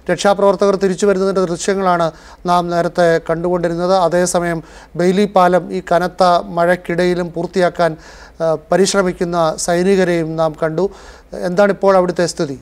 രക്ഷാപ്രവർത്തകർ തിരിച്ചു വരുന്നതിൻ്റെ ദൃശ്യങ്ങളാണ് നാം നേരത്തെ കണ്ടുകൊണ്ടിരുന്നത്. അതേസമയം ബെയിലി പാലം ഈ കനത്ത മഴയ്ക്കിടയിലും പൂർത്തിയാക്കാൻ പരിശ്രമിക്കുന്ന സൈനികരെയും നാം കണ്ടു. എന്താണിപ്പോൾ അവിടുത്തെ സ്ഥിതി?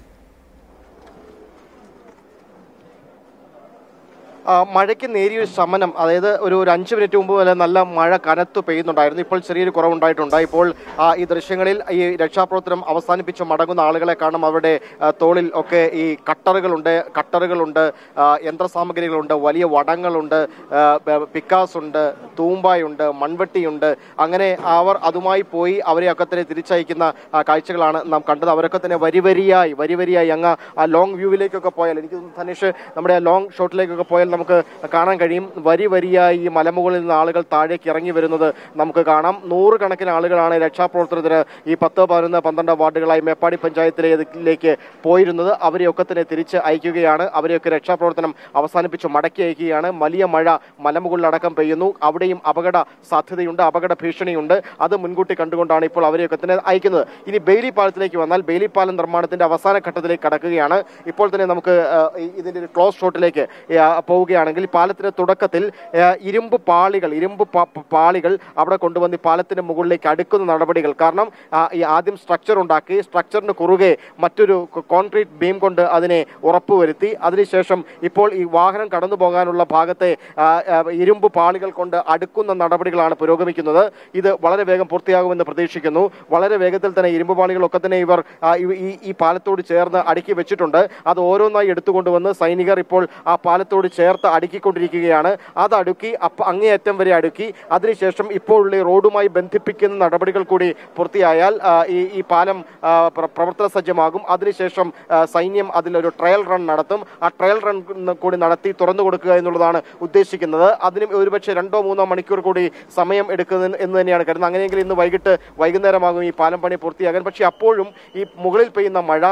മഴയ്ക്ക് നേരിയൊരു ശമനം, അതായത് ഒരു 5 മിനിറ്റ് മുമ്പ് വരെ നല്ല മഴ കനത്തു പെയ്യുന്നുണ്ടായിരുന്നു. ഇപ്പോൾ ചെറിയൊരു കുറവുണ്ടായിട്ടുണ്ട്. ഇപ്പോൾ ഈ ദൃശ്യങ്ങളിൽ ഈ രക്ഷാപ്രവർത്തനം അവസാനിപ്പിച്ച് മടങ്ങുന്ന ആളുകളെ കാണാം. അവരുടെ തോളിൽ ഒക്കെ ഈ കട്ടറുകളുണ്ട്, യന്ത്രസാമഗ്രികളുണ്ട്, വലിയ വടങ്ങളുണ്ട്, പിക്കാസ് ഉണ്ട്, തൂമ്പായുണ്ട്, മൺവെട്ടിയുണ്ട്. അങ്ങനെ അവർ അതുമായി പോയി അവരെയൊക്കെ തന്നെ തിരിച്ചയക്കുന്ന കാഴ്ചകളാണ് നാം കണ്ടത്. അവരൊക്കെ തന്നെ വരിവരിയായി അങ്ങ് ആ ലോങ് വ്യൂവിലേക്കൊക്കെ പോയാൽ, എനിക്ക് ധനേഷ് നമ്മുടെ ആ ലോങ് ഷോട്ടിലേക്കൊക്കെ പോയാൽ നമുക്ക് കാണാൻ കഴിയും. വരിയായി ഈ മലമുകളിൽ നിന്ന് ആളുകൾ താഴേക്ക് ഇറങ്ങി വരുന്നത് നമുക്ക് കാണാം. 100 കണക്കിന് ആളുകളാണ് രക്ഷാപ്രവർത്തനത്തിന് ഈ 10, 11, 12 വാർഡുകളായി മേപ്പാടി പഞ്ചായത്തിലേക്ക് പോയിരുന്നത്. അവരെയൊക്കെ തന്നെ തിരിച്ച് അയക്കുകയാണ്. അവരെയൊക്കെ രക്ഷാപ്രവർത്തനം അവസാനിപ്പിച്ച് മടക്കി അയക്കുകയാണ്. വലിയ മഴ മലമുകളിലടക്കം പെയ്യുന്നു. അവിടെയും അപകട സാധ്യതയുണ്ട്, അപകട ഭീഷണിയുണ്ട്. അത് മുൻകൂട്ടി കണ്ടുകൊണ്ടാണ് ഇപ്പോൾ അവരെയൊക്കെ തന്നെ അയക്കുന്നത്. ഇനി ബെയിലി പാലത്തിലേക്ക് വന്നാൽ, ബെയിലി പാലം നിർമ്മാണത്തിന്റെ അവസാന ഘട്ടത്തിലേക്ക് കടക്കുകയാണ്. ഇപ്പോൾ തന്നെ നമുക്ക് ഇതിന്റെ ഒരു ക്ലോസ് ഷോട്ടിലേക്ക് പോവുകയാണെങ്കിൽ, പാലത്തിന്റെ തുടക്കത്തിൽ ഇരുമ്പ് പാളികൾ അവിടെ കൊണ്ടുവന്ന് പാലത്തിന്റെ മുകളിലേക്ക് അടുക്കുന്ന നടപടികൾ. കാരണം ആദ്യം സ്ട്രക്ചർ ഉണ്ടാക്കി, സ്ട്രക്ചറിന് കുറുകെ മറ്റൊരു കോൺക്രീറ്റ് ബീം കൊണ്ട് അതിനെ ഉറപ്പുവരുത്തി. അതിനുശേഷം ഇപ്പോൾ ഈ വാഹനം കടന്നു പോകാനുള്ള ഭാഗത്തെ ഇരുമ്പ് പാളികൾ കൊണ്ട് അടുക്കുന്ന നടപടികളാണ് പുരോഗമിക്കുന്നത്. ഇത് വളരെ വേഗം പൂർത്തിയാകുമെന്ന് പ്രതീക്ഷിക്കുന്നു. വളരെ വേഗത്തിൽ തന്നെ ഇരുമ്പ് പാളികളൊക്കെ തന്നെ ഇവർ ഈ പാലത്തോട് ചേർന്ന് അടുക്കി വെച്ചിട്ടുണ്ട്. അത് ഓരോന്നായി എടുത്തുകൊണ്ടുവന്ന് സൈനികർ ഇപ്പോൾ ആ പാലത്തോട് ചേർത്ത് അടുക്കിക്കൊണ്ടിരിക്കുകയാണ്. അത് അടുക്കി അങ്ങേയറ്റം വരെ അടുക്കി. അതിനുശേഷം ഇപ്പോഴുള്ള റോഡുമായി ബന്ധിപ്പിക്കുന്ന നടപടികൾ കൂടി പൂർത്തിയായാൽ ഈ പാലം പ്രവർത്തന സജ്ജമാകും. അതിനുശേഷം സൈന്യം അതിലൊരു ട്രയൽ റൺ നടത്തും. ആ ട്രയൽ റൺ കൂടി നടത്തി തുറന്നു കൊടുക്കുക എന്നുള്ളതാണ് ഉദ്ദേശിക്കുന്നത്. അതിന് ഒരുപക്ഷെ 2-3 മണിക്കൂർ കൂടി സമയം എടുക്കുന്നത് എന്ന് തന്നെയാണ് കരുതുന്നത്. അങ്ങനെയെങ്കിൽ ഇന്ന് വൈകുന്നേരമാകും ഈ പാലം പണി പൂർത്തിയാകാൻ. പക്ഷേ അപ്പോഴും ഈ മുകളിൽ പെയ്യുന്ന മഴ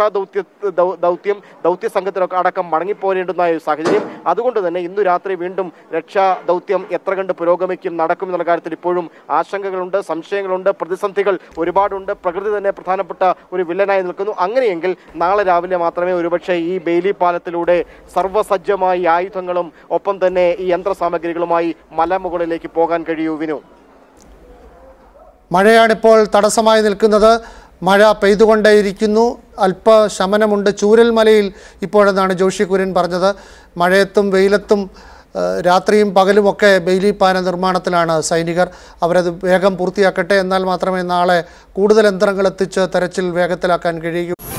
ദൗത്യ സംഘത്തിനൊക്കെ അടക്കം മടങ്ങിപ്പോരേണ്ടുന്ന സാഹചര്യം. അതുകൊണ്ട് തന്നെ ഇന്നു രാത്രി വീണ്ടും രക്ഷാ ദൗത്യം എത്ര കണ്ട് പുരോഗമിക്കും, നടക്കും എന്നുള്ള കാര്യത്തിൽ ഇപ്പോഴും ആശങ്കകളുണ്ട്, സംശയങ്ങളുണ്ട്, പ്രതിസന്ധികൾ ഒരുപാടുണ്ട്. പ്രകൃതി തന്നെ പ്രധാനപ്പെട്ട ഒരു വില്ലനായി നിൽക്കുന്നു. അങ്ങനെയെങ്കിൽ നാളെ രാവിലെ മാത്രമേ ഒരുപക്ഷെ ഈ ബെയിലി പാലത്തിലൂടെ സർവ്വസജ്ജമായി ആയുധങ്ങളും ഒപ്പം തന്നെ ഈ യന്ത്രസാമഗ്രികളുമായി മലമുകളിലേക്ക് പോകാൻ കഴിയൂ. വിനു, മഴയാണിപ്പോൾ തടസ്സമായി നിൽക്കുന്നത്. മഴ പെയ്തുകൊണ്ടേയിരിക്കുന്നു. അല്പശമനമുണ്ട് ചൂരൽമലയിൽ ഇപ്പോഴെന്നാണ് ജോഷി കുര്യൻ പറഞ്ഞത്. മഴയത്തും വെയിലത്തും രാത്രിയും പകലുമൊക്കെ ബെയിലി പാലം നിർമ്മാണത്തിലാണ് സൈനികർ. അവരത് വേഗം പൂർത്തിയാക്കട്ടെ. എന്നാൽ മാത്രമേ നാളെ കൂടുതൽ യന്ത്രങ്ങൾ എത്തിച്ച് തെരച്ചിൽ വേഗത്തിലാക്കാൻ കഴിയൂ.